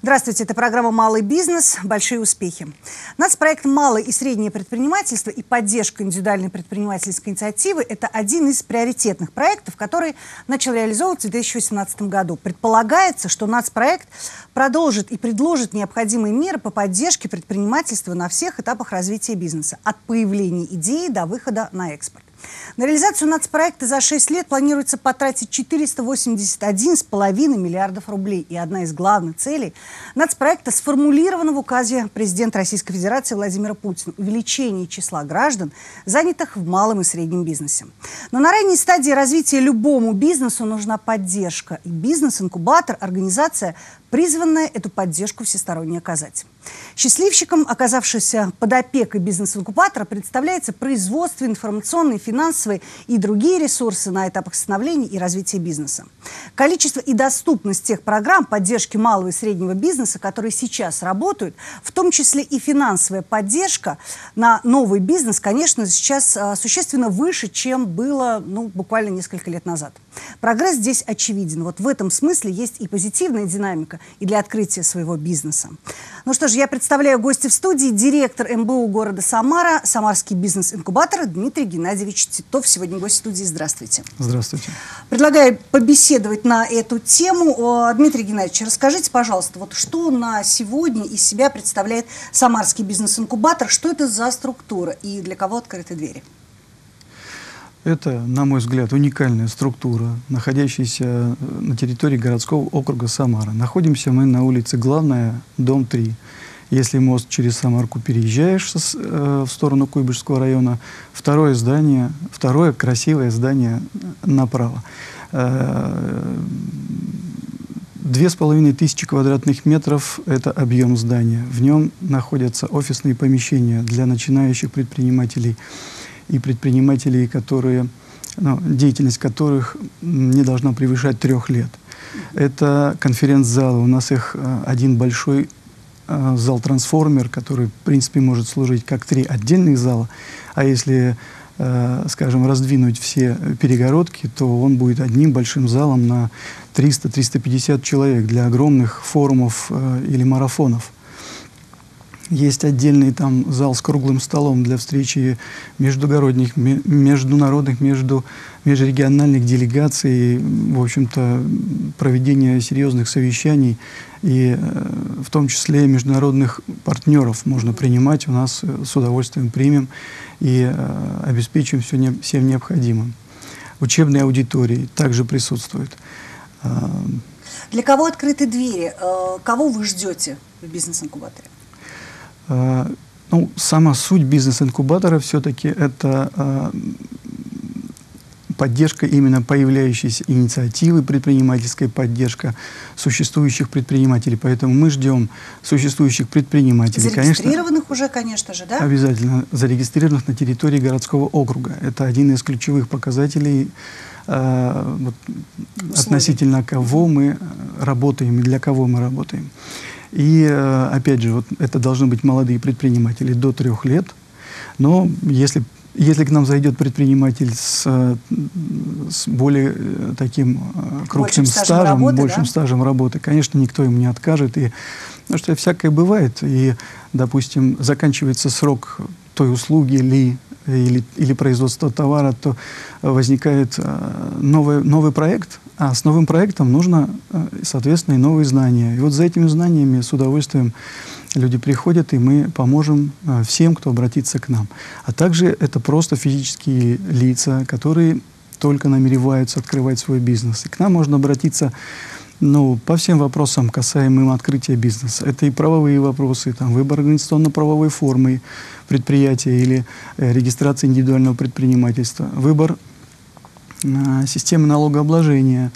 Здравствуйте, это программа «Малый бизнес. Большие успехи». Нацпроект «Малое и среднее предпринимательство» и поддержка индивидуальной предпринимательской инициативы – это один из приоритетных проектов, который начал реализовываться в 2018 году. Предполагается, что нацпроект продолжит и предложит необходимые меры по поддержке предпринимательства на всех этапах развития бизнеса, от появления идеи до выхода на экспорт. На реализацию нацпроекта за 6 лет планируется потратить 481,5 миллиардов рублей. И одна из главных целей нацпроекта сформулирована в указе президента Российской Федерации Владимира Путина – увеличение числа граждан, занятых в малом и среднем бизнесе. Но на ранней стадии развития любому бизнесу нужна поддержка. И бизнес-инкубатор – организация, призванная эту поддержку всесторонне оказать. Счастливчиком, оказавшимся под опекой бизнес-инкубатора, представляется производство, информационные, финансовые и другие ресурсы на этапах становления и развития бизнеса. Количество и доступность тех программ поддержки малого и среднего бизнеса, которые сейчас работают, в том числе и финансовая поддержка на новый бизнес, конечно, сейчас существенно выше, чем было буквально несколько лет назад. Прогресс здесь очевиден. Вот в этом смысле есть и позитивная динамика, и для открытия своего бизнеса. Ну что ж, я представляю гостя в студии, директор МБУ города Самара, Самарский бизнес-инкубатор Дмитрий Геннадьевич Титов. Сегодня гость студии. Здравствуйте. Здравствуйте. Предлагаю побеседовать на эту тему. Дмитрий Геннадьевич, расскажите, пожалуйста, вот что на сегодня из себя представляет Самарский бизнес-инкубатор, что это за структура и для кого открыты двери? Это, на мой взгляд, уникальная структура, находящаяся на территории городского округа Самара. Находимся мы на улице Главная, дом 3. Если мост через Самарку переезжаешь в сторону Куйбышевского района, второе красивое здание направо. 2500 квадратных метров – это объем здания. В нем находятся офисные помещения для начинающих предпринимателей и предпринимателей, деятельность которых не должна превышать 3 лет. Это конференц-залы. У нас их один большой зал-трансформер, который, в принципе, может служить как 3 отдельных зала. А если, скажем, раздвинуть все перегородки, то он будет одним большим залом на 300-350 человек для огромных форумов или марафонов. Есть отдельный там зал с круглым столом для встречи междугородних, международных, межрегиональных делегаций, в общем-то, проведения серьезных совещаний и в том числе международных партнеров можно принимать. У нас с удовольствием примем и обеспечим всем необходимым. Учебные аудитории также присутствуют. Для кого открыты двери? Кого вы ждете в бизнес-инкубаторе? Сама суть бизнес-инкубатора все-таки это поддержка именно появляющейся инициативы, предпринимательская поддержка существующих предпринимателей. Поэтому мы ждем существующих предпринимателей. Зарегистрированных уже, конечно же, да? Обязательно зарегистрированных на территории городского округа. Это один из ключевых показателей, относительно кого мы работаем и для кого мы работаем. И, опять же, это должны быть молодые предприниматели до 3 лет. Но если к нам зайдет предприниматель с более таким крупным большим стажем работы, конечно, никто ему не откажет. Потому что всякое бывает. И, допустим, заканчивается срок той услуги или производства товара, то возникает новый проект. А с новым проектом нужно, соответственно, и новые знания. И вот за этими знаниями с удовольствием люди приходят, и мы поможем всем, кто обратится к нам. А также это просто физические лица, которые только намереваются открывать свой бизнес. И к нам можно обратиться по всем вопросам, касаемым открытия бизнеса. Это и правовые вопросы, выбор организационно-правовой формы предприятия или регистрация индивидуального предпринимательства, выбор системы налогообложения,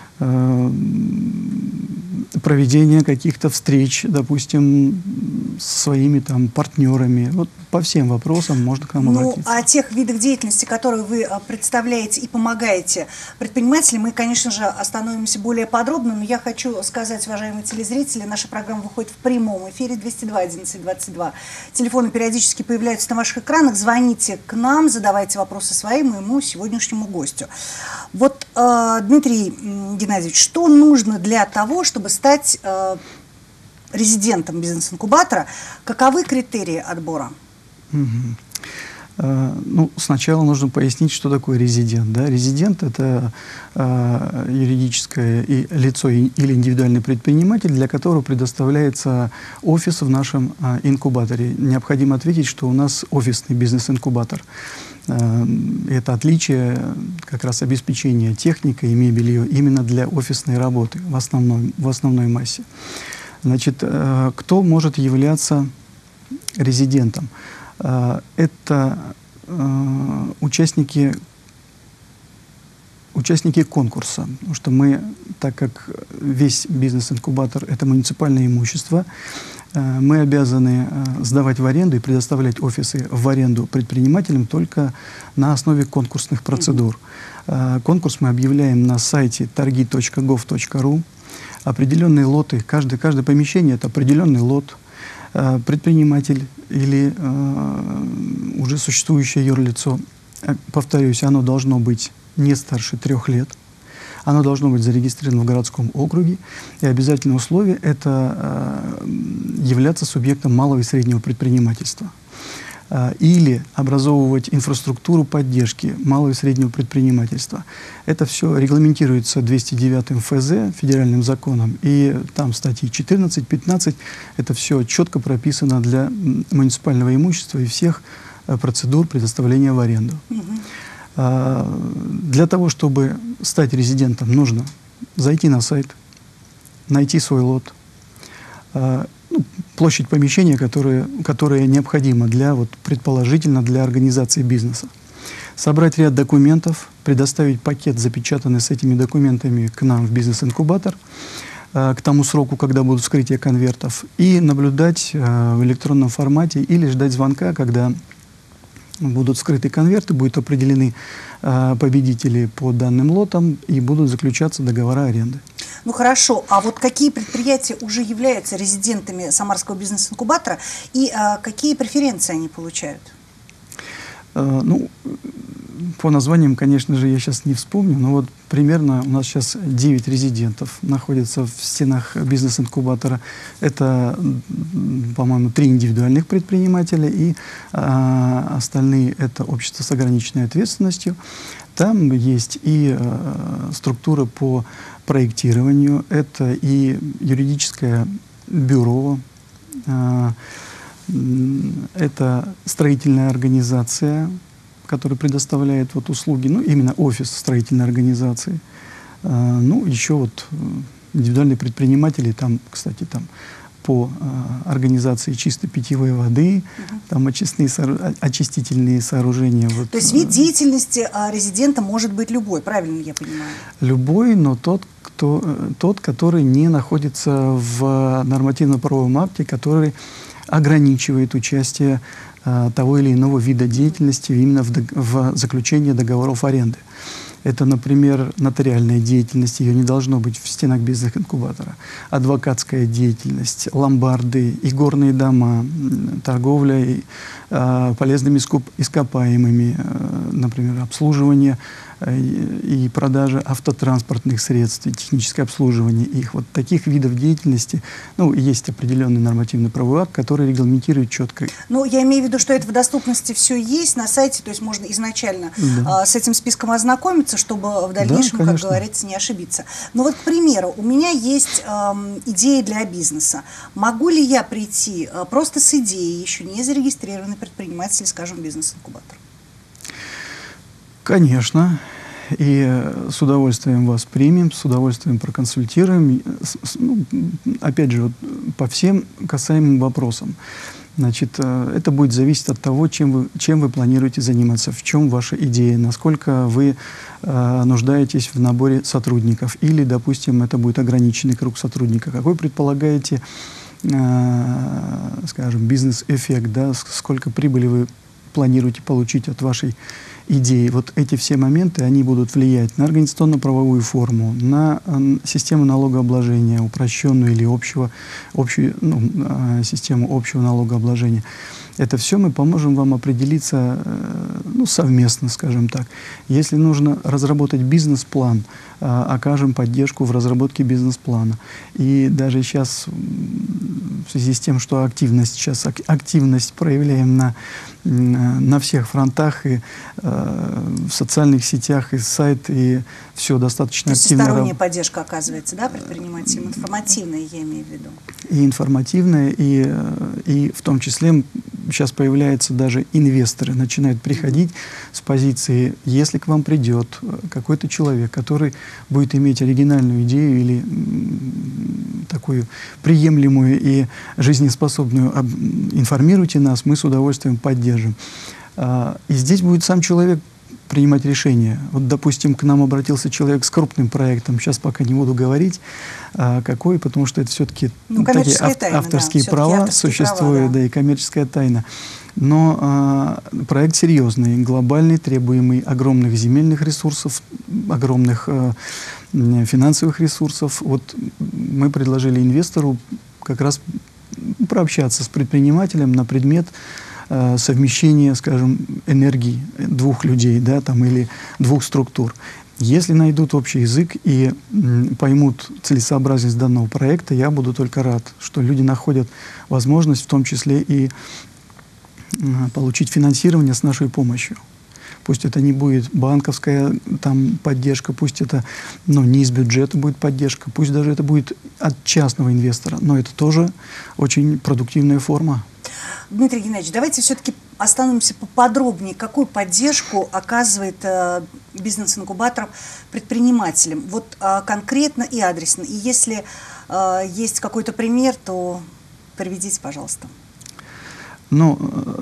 проведение каких-то встреч, допустим, со своими партнерами. Вот по всем вопросам можно к нам обратиться. О тех видах деятельности, которые вы представляете и помогаете предпринимателям, мы, конечно же, остановимся более подробно, но я хочу сказать, уважаемые телезрители, наша программа выходит в прямом эфире 202-11-22. Телефоны периодически появляются на ваших экранах. Звоните к нам, задавайте вопросы своим моему сегодняшнему гостю. Вот, Дмитрий Геннадьевич, что нужно для того, чтобы стать резидентом бизнес-инкубатора, каковы критерии отбора? Ну, сначала нужно пояснить, что такое резидент. Да? Резидент – это юридическое лицо или индивидуальный предприниматель, для которого предоставляется офис в нашем инкубаторе. Необходимо ответить, что у нас офисный бизнес-инкубатор. Это отличие как раз обеспечения техникой и мебелью именно для офисной работы в основной массе. Значит, кто может являться резидентом? Это участники конкурса, потому что мы, так как весь бизнес-инкубатор – это муниципальное имущество, мы обязаны сдавать в аренду и предоставлять офисы в аренду предпринимателям только на основе конкурсных процедур. Конкурс мы объявляем на сайте торги.gov.ru. Определенные лоты, каждое помещение – это определенный лот. Предприниматель или уже существующее юрлицо, повторюсь, оно должно быть не старше 3 лет, оно должно быть зарегистрировано в городском округе, и обязательное условие – это являться субъектом малого и среднего предпринимательства. Или образовывать инфраструктуру поддержки малого и среднего предпринимательства. Это все регламентируется 209 ФЗ, федеральным законом, и там статьи 14, 15, это все четко прописано для муниципального имущества и всех процедур предоставления в аренду. Для того, чтобы стать резидентом, нужно зайти на сайт, найти свой лот, площадь помещения, которая необходима предположительно для организации бизнеса. Собрать ряд документов, предоставить пакет, запечатанный с этими документами, к нам в бизнес-инкубатор, к тому сроку, когда будут вскрытия конвертов, и наблюдать в электронном формате или ждать звонка, когда будут скрыты конверты, будут определены победители по данным лотам и будут заключаться договора аренды. Ну хорошо, а вот какие предприятия уже являются резидентами Самарского бизнес-инкубатора и какие преференции они получают? Ну, по названиям, конечно же, я сейчас не вспомню, но вот примерно у нас сейчас 9 резидентов находятся в стенах бизнес-инкубатора. Это, по-моему, 3 индивидуальных предпринимателя, и остальные – это общество с ограниченной ответственностью. Там есть и структура по проектированию, это и юридическое бюро, это строительная организация, которая предоставляет услуги, ну, именно офис строительной организации. Ну, еще индивидуальные предприниматели, там, кстати, там по организации чистой питьевой воды, там очистительные сооружения. То есть вид деятельности резидента может быть любой, правильно я понимаю? Любой, но тот, который не находится в нормативно-правовом акте, который ограничивает участие того или иного вида деятельности именно в заключении договоров аренды. Это, например, нотариальная деятельность, ее не должно быть в стенах бизнес-инкубатора. Адвокатская деятельность, ломбарды, игорные дома, торговля полезными ископаемыми, например, обслуживание и продажа автотранспортных средств, и техническое обслуживание их. Вот таких видов деятельности, ну, есть определенный нормативный правовой акт, который регламентирует четко. Ну, я имею в виду, что это в доступности все есть на сайте, то есть можно изначально с этим списком ознакомиться, чтобы в дальнейшем, как говорится, не ошибиться. Но вот, к примеру, у меня есть идея для бизнеса. Могу ли я прийти просто с идеей, еще не зарегистрированный предприниматель, скажем, бизнес-инкубатор? Конечно. И с удовольствием вас примем, с удовольствием проконсультируем. Ну, опять же, по всем касаемым вопросам. Значит, это будет зависеть от того, чем вы планируете заниматься, в чем ваша идея, насколько вы нуждаетесь в наборе сотрудников. Или, допустим, это будет ограниченный круг сотрудников. Какой предполагаете, скажем, бизнес-эффект, да, сколько прибыли вы планируете получить от вашей идеи. Вот эти все моменты, они будут влиять на организационно-правовую форму, на систему налогообложения, упрощенную или общую систему общего налогообложения. Это все мы поможем вам определиться совместно, скажем так. Если нужно разработать бизнес-план, окажем поддержку в разработке бизнес-плана. И даже сейчас, в связи с тем, что активность проявляем на всех фронтах, и в социальных сетях, и сайт, и все достаточно активно. Всесторонняя поддержка оказывается, да, предпринимателям? Информативная, я имею в виду. И информативная, и в том числе сейчас появляются даже инвесторы, начинают приходить с позиции, если к вам придет какой-то человек, который будет иметь оригинальную идею или такую приемлемую и жизнеспособную, информируйте нас, мы с удовольствием поддержим. И здесь будет сам человек принимать решения. Вот, допустим, к нам обратился человек с крупным проектом, сейчас пока не буду говорить, какой, потому что это все-таки такие авторские права существуют, да, и коммерческая тайна. Но проект серьезный, глобальный, требуемый огромных земельных ресурсов, огромных финансовых ресурсов. Вот мы предложили инвестору как раз пообщаться с предпринимателем на предмет совмещения, скажем, энергии двух людей, да, там, или двух структур. Если найдут общий язык и поймут целесообразность данного проекта, я буду только рад, что люди находят возможность в том числе и получить финансирование с нашей помощью. Пусть это не будет банковская там поддержка, пусть это не из бюджета будет поддержка, пусть даже это будет от частного инвестора, но это тоже очень продуктивная форма. Дмитрий Геннадьевич, давайте все-таки остановимся поподробнее, какую поддержку оказывает бизнес-инкубатор предпринимателям, вот конкретно и адресно. И если есть какой-то пример, то приведите, пожалуйста. Ну,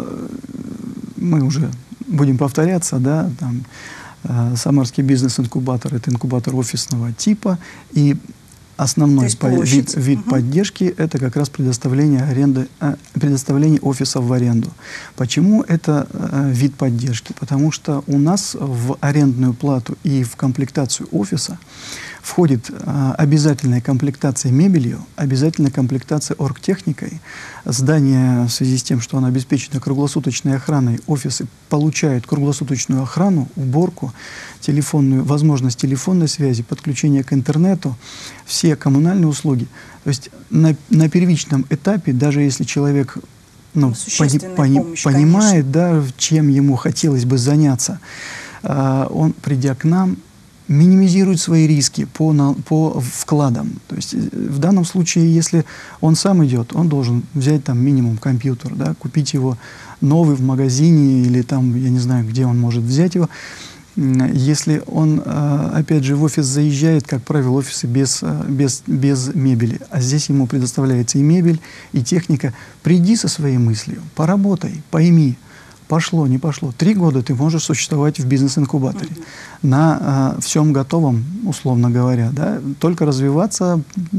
мы уже будем повторяться, да, там, Самарский бизнес-инкубатор – это инкубатор офисного типа, и основной вид поддержки – это как раз предоставление офисов в аренду. Почему это вид поддержки? Потому что у нас в арендную плату и в комплектацию офиса входит обязательная комплектация мебелью, обязательная комплектация оргтехникой. Здание, в связи с тем, что оно обеспечено круглосуточной охраной, офисы получают круглосуточную охрану, уборку, возможность телефонной связи, подключение к интернету, все коммунальные услуги. То есть на первичном этапе, даже если человек понимает, да, чем ему хотелось бы заняться, он, придя к нам, минимизирует свои риски по вкладам. То есть в данном случае, если он сам идет, он должен взять там минимум компьютер, да, купить его новый в магазине или там, я не знаю, где он может взять его. Если он, опять же, в офис заезжает, как правило, офисы без мебели, а здесь ему предоставляется и мебель, и техника. Приди со своей мыслью, поработай, пойми, пошло, не пошло. 3 года ты можешь существовать в бизнес-инкубаторе на всем готовом, условно говоря, да, только развиваться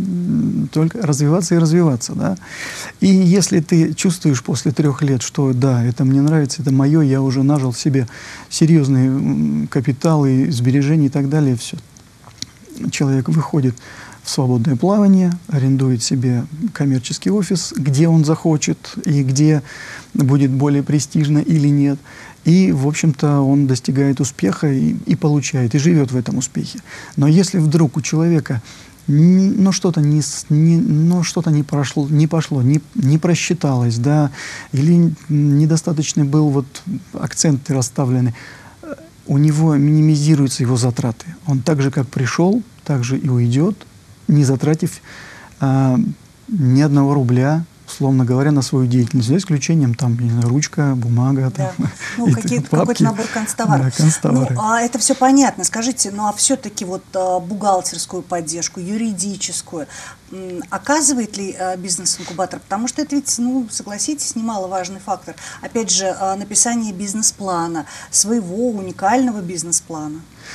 и развиваться, да. И если ты чувствуешь после 3 лет, что да, это мне нравится, это мое, я уже нажил себе серьезный капитал и сбережения и так далее, все. Человек выходит в свободное плавание, арендует себе коммерческий офис, где он захочет и где будет более престижно или нет. И, в общем-то, он достигает успеха и получает, и живет в этом успехе. Но если вдруг у человека что-то не пошло, не просчиталось, да, или недостаточно был акценты расставлены, у него минимизируются его затраты. Он так же, как пришел, так же и уйдет, не затратив ни одного рубля, условно говоря, на свою деятельность, за исключением там, не знаю, ручка, бумага, да. Там, какой-то набор канцтоваров. Да, канцтовары. Это все понятно. Скажите, а все-таки бухгалтерскую поддержку, юридическую оказывает ли бизнес-инкубатор? Потому что это ведь, согласитесь, немаловажный фактор. Опять же, написание бизнес-плана, своего уникального бизнес-плана.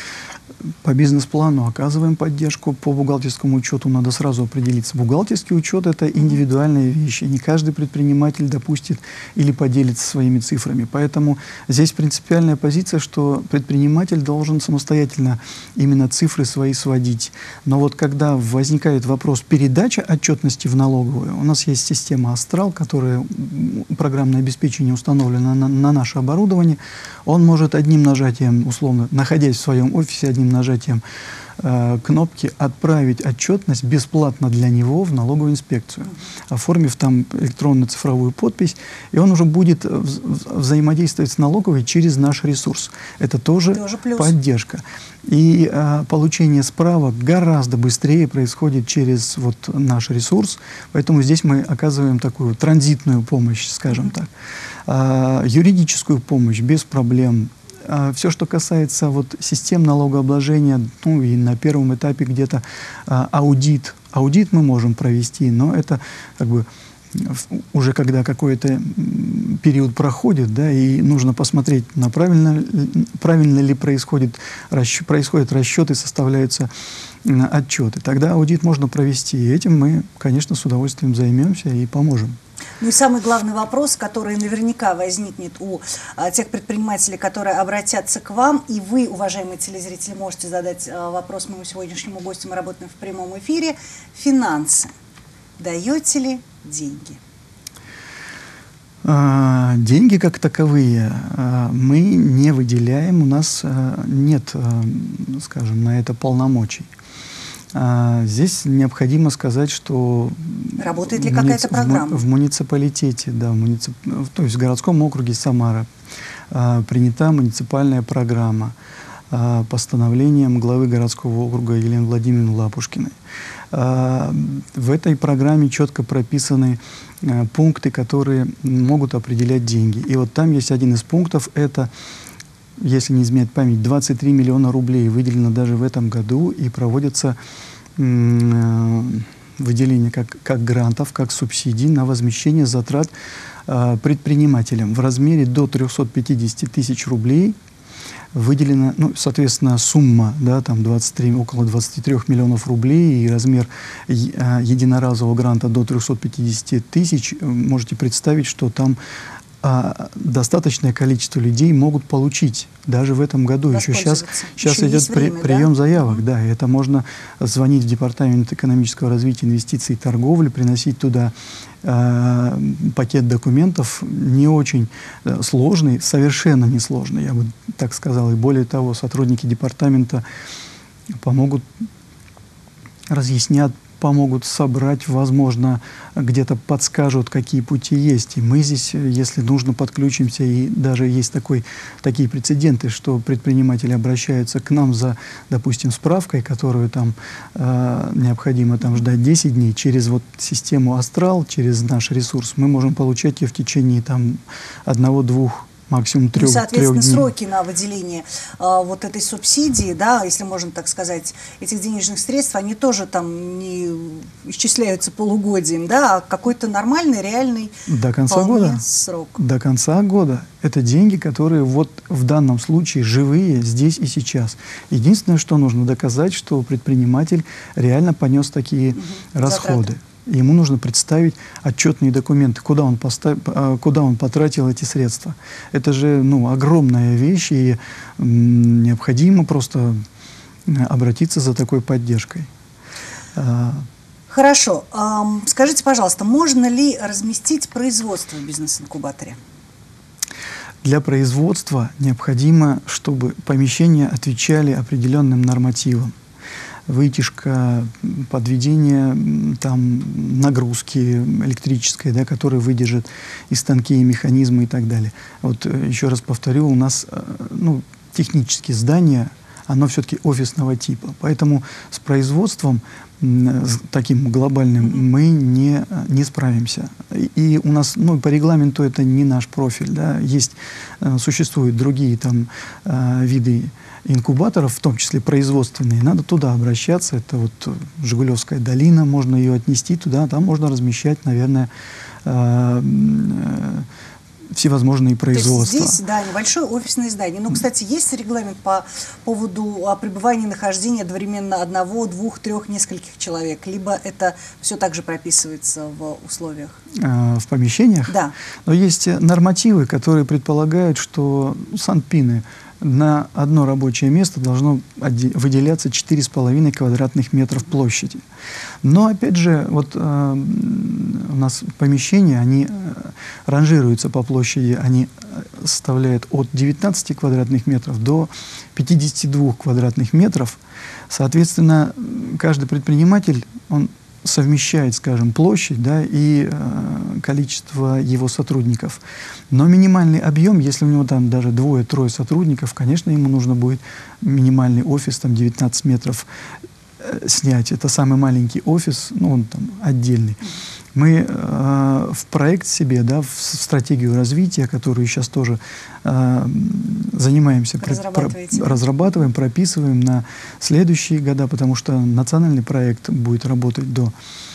По бизнес-плану оказываем поддержку, по бухгалтерскому учету надо сразу определиться. Бухгалтерский учет – это индивидуальные вещи, не каждый предприниматель допустит или поделится своими цифрами. Поэтому здесь принципиальная позиция, что предприниматель должен самостоятельно именно цифры свои сводить. Но вот когда возникает вопрос передачи отчетности в налоговую, у нас есть система «Астрал», которая программное обеспечение установлено на наше оборудование, он может одним нажатием, условно, находясь в своем офисе, одним нажатием кнопки отправить отчетность бесплатно для него в налоговую инспекцию, оформив там электронную цифровую подпись, и он уже будет взаимодействовать с налоговой через наш ресурс. Это тоже поддержка. И получение справок гораздо быстрее происходит через вот наш ресурс, поэтому здесь мы оказываем такую транзитную помощь, скажем так. Юридическую помощь без проблем. Все, что касается вот систем налогообложения, ну и на первом этапе где-то аудит. Аудит мы можем провести, но это как бы уже когда какой-то период проходит, да, и нужно посмотреть, правильно ли происходят расчеты, составляются отчеты. Тогда аудит можно провести, и этим мы, конечно, с удовольствием займемся и поможем. Ну и самый главный вопрос, который наверняка возникнет у тех предпринимателей, которые обратятся к вам, и вы, уважаемые телезрители, можете задать вопрос моему сегодняшнему гостю, мы работаем в прямом эфире. Финансы. Даете ли деньги? Деньги как таковые мы не выделяем, у нас нет, скажем, на это полномочий. Здесь необходимо сказать, что работает ли какая-то программа? В муниципалитете, да, то есть в городском округе Самара принята муниципальная программа постановлением главы городского округа Елены Владимировны Лапушкиной. В этой программе четко прописаны пункты, которые могут определять деньги. И вот там есть один из пунктов, это, если не изменяет память, 23 миллиона рублей выделено даже в этом году, и проводятся выделения как грантов, как субсидий на возмещение затрат предпринимателям в размере до 350 тысяч рублей. Выделена, ну, соответственно, сумма, да, там около 23 миллионов рублей, и размер единоразового гранта до 350 тысяч. Можете представить, что там достаточное количество людей могут получить даже в этом году. Еще сейчас идет прием заявок. Да, это можно звонить в Департамент экономического развития, инвестиций и торговли, приносить туда пакет документов, не очень сложный, совершенно несложный, я бы так сказал. И более того, сотрудники департамента помогут, разъяснят, помогут собрать, возможно, где-то подскажут, какие пути есть. И мы здесь, если нужно, подключимся. И даже есть такие прецеденты, что предприниматели обращаются к нам за, допустим, справкой, которую там необходимо там ждать 10 дней. Через вот систему «Астрал», через наш ресурс, мы можем получать ее в течение там 1-2 максимум 3 дней. Соответственно, сроки на выделение вот этой субсидии, да, если можно так сказать, этих денежных средств, они тоже там не исчисляются полугодием, да, а какой-то нормальный, реальный до конца года. Срок. До конца года. Это деньги, которые вот в данном случае живые здесь и сейчас. Единственное, что нужно доказать, что предприниматель реально понес такие расходы. Ему нужно представить отчетные документы, куда он потратил эти средства. Это же, ну, огромная вещь, и необходимо просто обратиться за такой поддержкой. Хорошо. Скажите, пожалуйста, можно ли разместить производство в бизнес-инкубаторе? Для производства необходимо, чтобы помещения отвечали определенным нормативам. Вытяжка, подведение там нагрузки электрической, да, которая выдержит и станки, и механизмы, и так далее. Вот еще раз повторю, у нас технически здание, оно все-таки офисного типа. Поэтому с производством таким глобальным мы не справимся. И у нас, по регламенту это не наш профиль. Да. Существуют другие там виды инкубаторов, в том числе производственные. Надо туда обращаться. Это вот Жигулевская долина, можно ее отнести туда. Там можно размещать, наверное, всевозможные производства. То есть здесь, да, небольшое офисное здание. Но, кстати, есть регламент по поводу пребывания и нахождения одновременно одного, двух, трех, нескольких человек? Либо это все также прописывается в условиях? В помещениях? Да. Но есть нормативы, которые предполагают, что санпины на одно рабочее место должно выделяться 4,5 квадратных метров площади. Но, опять же, вот у нас помещения, они ранжируются по площади, они составляют от 19 квадратных метров до 52 квадратных метров. Соответственно, каждый предприниматель, он совмещает, скажем, площадь, да, и количество его сотрудников. Но минимальный объем, если у него там даже 2-3 сотрудников, конечно, ему нужно будет минимальный офис, там 19 метров снять. Это самый маленький офис, ну, он там отдельный. Мы в проект себе, да, в стратегию развития, которую сейчас тоже занимаемся, разрабатываем, прописываем на следующие года, потому что национальный проект будет работать до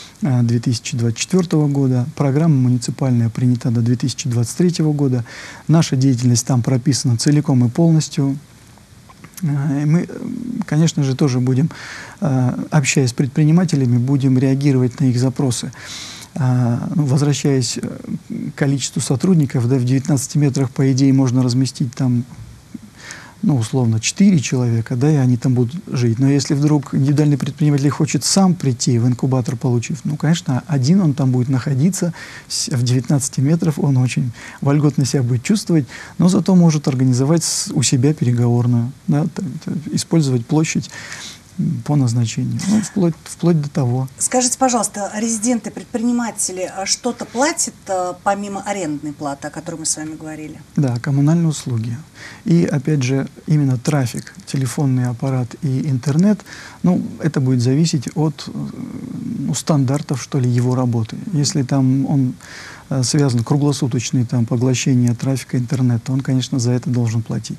2024 года, программа муниципальная принята до 2023 года. Наша деятельность там прописана целиком и полностью. И мы, конечно же, тоже будем, общаясь с предпринимателями, будем реагировать на их запросы. Возвращаясь к количеству сотрудников, да, в 19 метрах, по идее, можно разместить там, ну, условно, 4 человека, да, и они там будут жить. Но если вдруг индивидуальный предприниматель хочет сам прийти в инкубатор, получив, ну, конечно, один он там будет находиться, в 19 метров он очень вольготно себя будет чувствовать, но зато может организовать у себя переговорную, да, использовать площадь по назначению, ну, вплоть до того. Скажите, пожалуйста, резиденты, предприниматели что-то платят помимо арендной платы, о которой мы с вами говорили? Да, коммунальные услуги. И, опять же, именно трафик, телефонный аппарат и интернет, ну, это будет зависеть от стандартов, что ли, его работы. Если там он связан, круглосуточный там поглощение трафика интернета, он, конечно, за это должен платить.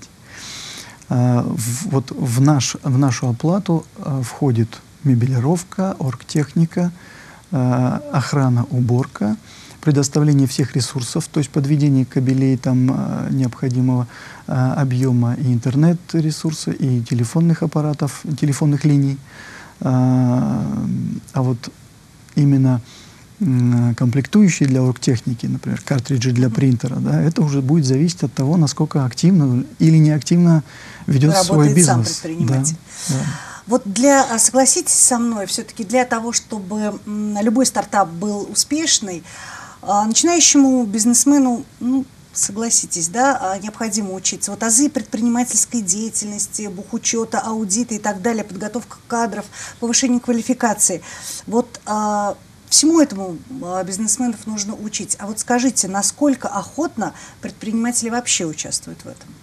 Вот в нашу оплату входит мебелировка, оргтехника, охрана, уборка, предоставление всех ресурсов, то есть подведение кабелей там необходимого объема и интернет-ресурса, и телефонных аппаратов, телефонных линий. А вот именно комплектующие для оргтехники, например, картриджи для принтера, да, это уже будет зависеть от того, насколько активно или неактивно ведет свой бизнес. Сам предприниматель. Да. Вот согласитесь со мной, все-таки для того, чтобы любой стартап был успешный, начинающему бизнесмену, ну, согласитесь, да, необходимо учиться. Вот азы предпринимательской деятельности, бухучета, аудита и так далее, подготовка кадров, повышение квалификации. Вот всему этому бизнесменов нужно учить. А вот скажите, насколько охотно предприниматели вообще участвуют в этом?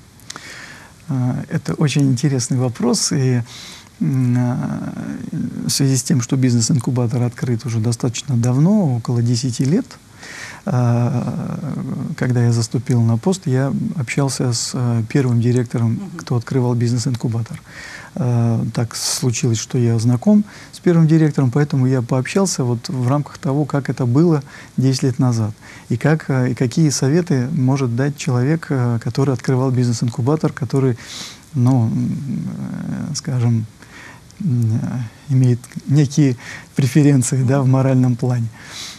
Это очень интересный вопрос. И в связи с тем, что бизнес-инкубатор открыт уже достаточно давно, около 10 лет, когда я заступил на пост, я общался с первым директором, кто открывал бизнес-инкубатор. Так случилось, что я знаком с первым директором, поэтому я пообщался вот в рамках того, как это было 10 лет назад. И какие советы может дать человек, который открывал бизнес-инкубатор, который, ну, скажем, имеет некие преференции, да, в моральном плане.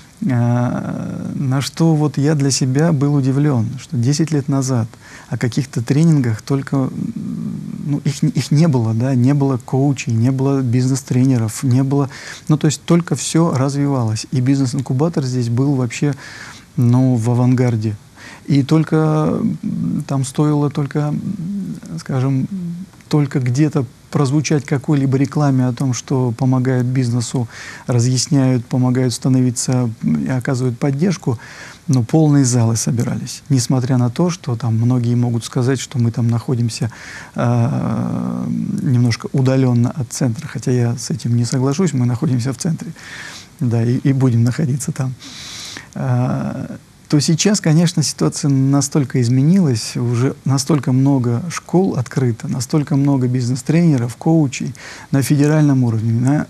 На что вот я для себя был удивлен, что 10 лет назад о каких-то тренингах только, ну, их не было, да, не было коучей, не было бизнес-тренеров, не было, ну, то есть только все развивалось. И бизнес-инкубатор здесь был вообще, ну, в авангарде. И только там стоило только, скажем, только где-то прозвучать какой-либо рекламе о том, что помогают бизнесу, разъясняют, помогают становиться и оказывают поддержку, но полные залы собирались. Несмотря на то, что там многие могут сказать, что мы там находимся немножко удаленно от центра, хотя я с этим не соглашусь, мы находимся в центре, да, и будем находиться там. То сейчас, конечно, ситуация настолько изменилась, уже настолько много школ открыто, настолько много бизнес-тренеров, коучей на федеральном уровне,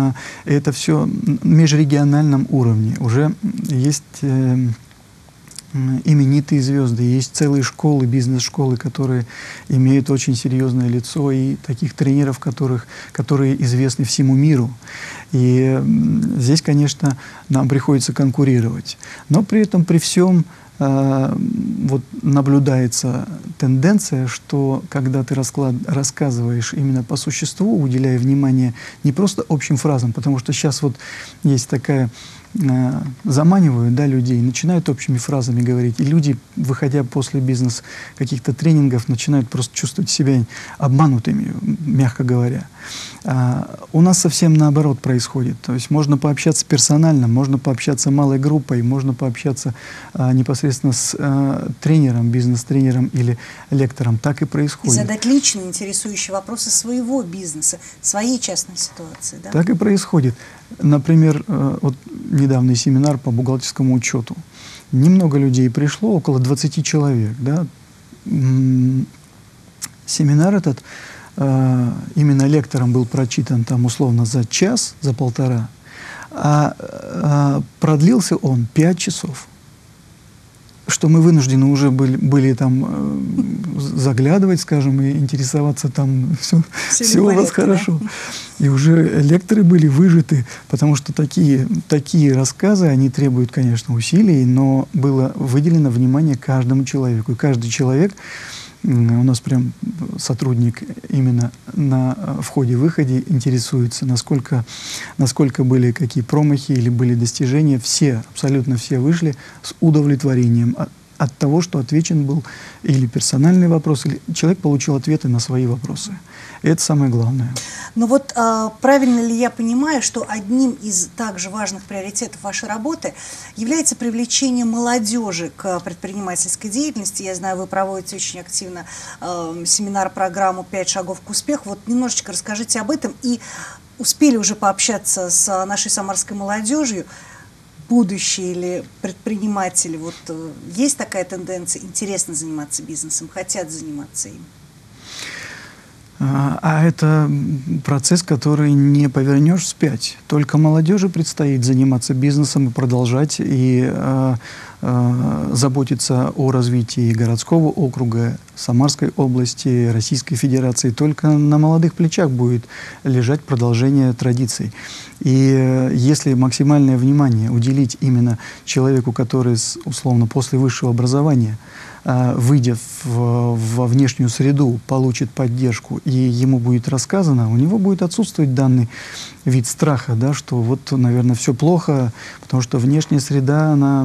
это все на межрегиональном уровне. Уже есть именитые звезды, есть целые школы, бизнес-школы, которые имеют очень серьезное лицо, и таких тренеров, которые известны всему миру. И здесь, конечно, нам приходится конкурировать. Но при этом, при всем, вот наблюдается тенденция, что когда ты рассказываешь именно по существу, уделяя внимание не просто общим фразам, потому что сейчас вот есть такая, заманивают, да, людей, начинают общими фразами говорить, и люди, выходя после бизнес каких-то тренингов, начинают просто чувствовать себя обманутыми, мягко говоря. У нас совсем наоборот происходит. То есть можно пообщаться персонально, можно пообщаться малой группой, можно пообщаться непосредственно с тренером, бизнес-тренером или лектором. Так и происходит. И задать личные интересующие вопросы своего бизнеса, своей частной ситуации. Да? Так и происходит. Например, вот недавний семинар по бухгалтерскому учету. Немного людей пришло, около 20 человек. Да? Семинар этот именно лектором был прочитан там условно за час, за полтора, а продлился он 5 часов. Что мы вынуждены уже были там заглядывать, скажем, и интересоваться там, все у вас хорошо. Да? И уже лекторы были выжаты, потому что такие рассказы, они требуют, конечно, усилий, но было выделено внимание каждому человеку. И каждый человек, у нас прям сотрудник именно на входе-выходе интересуется, насколько были какие промахи или были достижения. Все, абсолютно все вышли с удовлетворением от того, что отвечен был или персональный вопрос, или человек получил ответы на свои вопросы. И это самое главное. Ну вот правильно ли я понимаю, что одним из также важных приоритетов вашей работы является привлечение молодежи к предпринимательской деятельности? Я знаю, вы проводите очень активно семинар-программу «5 шагов к успеху». Вот немножечко расскажите об этом. И успели уже пообщаться с нашей самарской молодежью, будущие или предприниматели, вот есть такая тенденция, интересно заниматься бизнесом, хотят заниматься им? А это процесс, который не повернешь вспять. Только молодежи предстоит заниматься бизнесом и продолжать, и заботиться о развитии городского округа, Самарской области, Российской Федерации. Только на молодых плечах будет лежать продолжение традиций. И если максимальное внимание уделить именно человеку, который, условно, после высшего образования, выйдя во внешнюю среду, получит поддержку, и ему будет рассказано, у него будет отсутствовать данный вид страха, да, что вот, наверное, все плохо, потому что внешняя среда, она,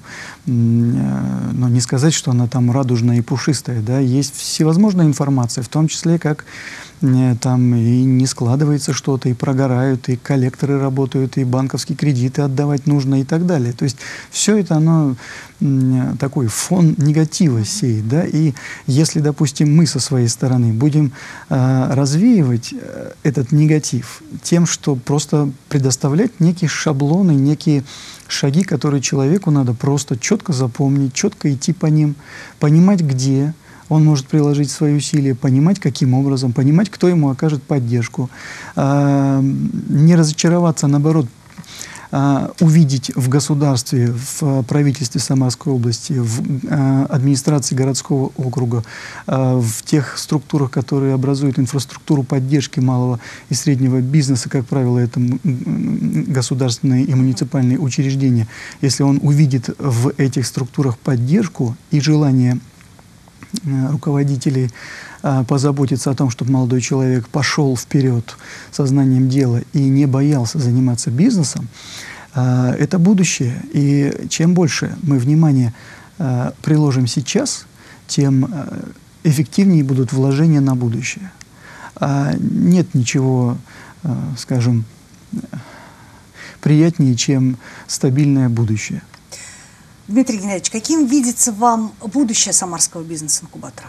не сказать, что она там радужная и пушистая, да, есть всевозможная информация, в том числе, как там и не складывается что-то, и прогорают, и коллекторы работают, и банковские кредиты отдавать нужно, и так далее. То есть все это, оно такой фон негатива сеет, да, и если, допустим, мы со своей стороны будем развеивать этот негатив тем, что просто предоставлять некие шаблоны, некие шаги, которые человеку надо просто четко запомнить, четко идти по ним, понимать, где он может приложить свои усилия, понимать, каким образом, понимать, кто ему окажет поддержку, не разочароваться, наоборот, увидеть в государстве, в правительстве Самарской области, в администрации городского округа, в тех структурах, которые образуют инфраструктуру поддержки малого и среднего бизнеса, как правило, это государственные и муниципальные учреждения, если он увидит в этих структурах поддержку и желание руководителей позаботиться о том, чтобы молодой человек пошел вперед сознанием дела и не боялся заниматься бизнесом, это будущее. И чем больше мы внимания приложим сейчас, тем эффективнее будут вложения на будущее. Нет ничего, скажем, приятнее, чем стабильное будущее. Дмитрий Геннадьевич, каким видится вам будущее самарского бизнес-инкубатора?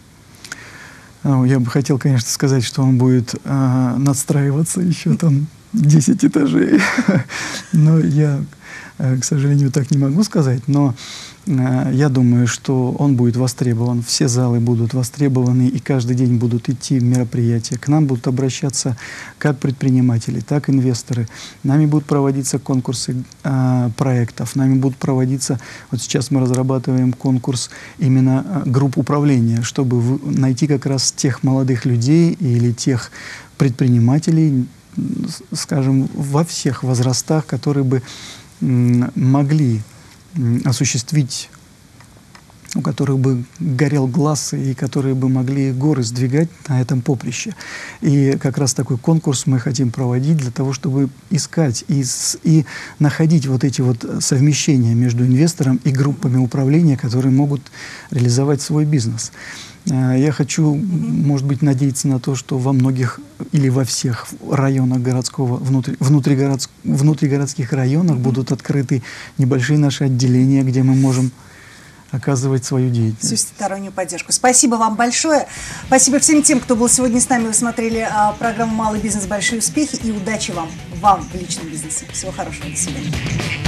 Я бы хотел, конечно, сказать, что он будет надстраиваться еще там 10 этажей. Но я, к сожалению, так не могу сказать, но я думаю, что он будет востребован, все залы будут востребованы, и каждый день будут идти мероприятия. К нам будут обращаться как предприниматели, так и инвесторы. Нами будут проводиться конкурсы проектов, нами будут проводиться, вот сейчас мы разрабатываем конкурс именно групп управления, чтобы найти как раз тех молодых людей или тех предпринимателей, скажем, во всех возрастах, которые бы могли осуществить, у которых бы горел глаз и которые бы могли горы сдвигать на этом поприще. И как раз такой конкурс мы хотим проводить для того, чтобы искать и находить вот эти вот совмещения между инвестором и группами управления, которые могут реализовать свой бизнес. Я хочу, может быть, надеяться на то, что во многих или во всех районах городского, внутригородских районах будут открыты небольшие наши отделения, где мы можем оказывать свою деятельность. Всестороннюю поддержку. Спасибо вам большое. Спасибо всем тем, кто был сегодня с нами. Вы смотрели программу «Малый бизнес. Большие успехи». И удачи вам в личном бизнесе. Всего хорошего. До свидания.